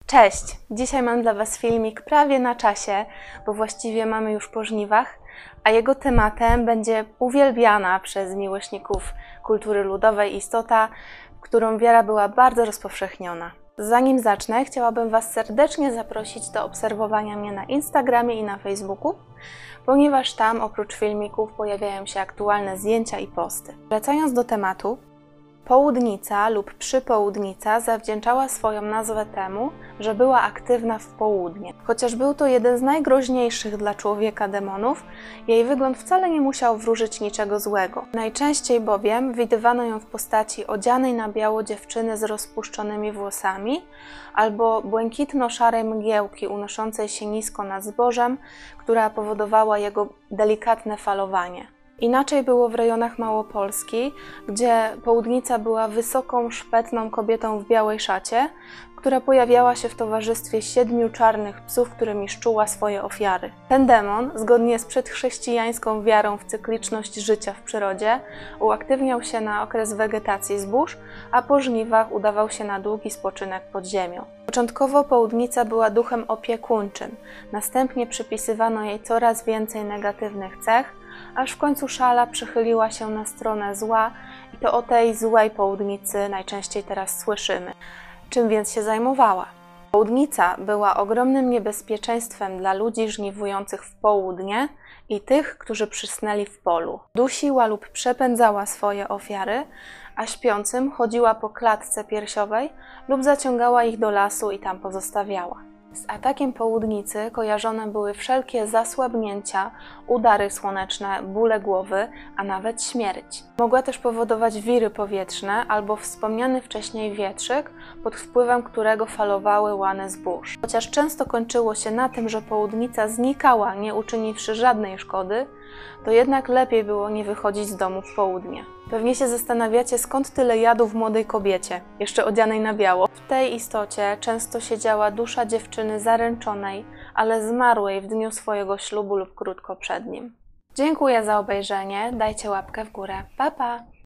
Cześć! Dzisiaj mam dla Was filmik prawie na czasie, bo właściwie mamy już po żniwach, a jego tematem będzie uwielbiana przez miłośników kultury ludowej istota, w którą wiara była bardzo rozpowszechniona. Zanim zacznę, chciałabym Was serdecznie zaprosić do obserwowania mnie na Instagramie i na Facebooku, ponieważ tam oprócz filmików pojawiają się aktualne zdjęcia i posty. Wracając do tematu, Południca lub Przypołudnica zawdzięczała swoją nazwę temu, że była aktywna w południe. Chociaż był to jeden z najgroźniejszych dla człowieka demonów, jej wygląd wcale nie musiał wróżyć niczego złego. Najczęściej bowiem widywano ją w postaci odzianej na biało dziewczyny z rozpuszczonymi włosami albo błękitno-szarej mgiełki unoszącej się nisko nad zbożem, która powodowała jego delikatne falowanie. Inaczej było w rejonach Małopolski, gdzie Południca była wysoką, szpetną kobietą w białej szacie, która pojawiała się w towarzystwie 7 czarnych psów, którymi szczuła swoje ofiary. Ten demon, zgodnie z przedchrześcijańską wiarą w cykliczność życia w przyrodzie, uaktywniał się na okres wegetacji zbóż, a po żniwach udawał się na długi spoczynek pod ziemią. Początkowo Południca była duchem opiekuńczym, następnie przypisywano jej coraz więcej negatywnych cech, aż w końcu szala przychyliła się na stronę zła i to o tej złej Południcy najczęściej teraz słyszymy. Czym więc się zajmowała? Południca była ogromnym niebezpieczeństwem dla ludzi żniwujących w południe i tych, którzy przysnęli w polu. Dusiła lub przepędzała swoje ofiary, a śpiącym chodziła po klatce piersiowej lub zaciągała ich do lasu i tam pozostawiała. Z atakiem Południcy kojarzone były wszelkie zasłabnięcia, udary słoneczne, bóle głowy, a nawet śmierć. Mogła też powodować wiry powietrzne albo wspomniany wcześniej wietrzyk, pod wpływem którego falowały łany zbóż. Chociaż często kończyło się na tym, że Południca znikała, nie uczyniwszy żadnej szkody, to jednak lepiej było nie wychodzić z domu w południe. Pewnie się zastanawiacie, skąd tyle jadu w młodej kobiecie, jeszcze odzianej na biało. W tej istocie często siedziała dusza dziewczyny zaręczonej, ale zmarłej w dniu swojego ślubu lub krótko przed nim. Dziękuję za obejrzenie, dajcie łapkę w górę. Pa, pa!